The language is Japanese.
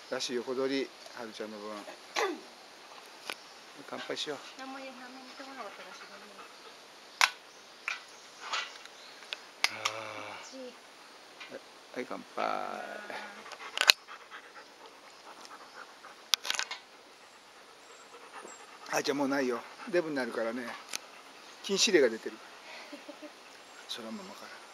らしい横取り、はるちゃんの分。乾杯しよう。 何も言ってこなかったらしいね。 はい、乾杯。あ、じゃあもうないよ。デブになるからね。禁止令が出てる。そらママから。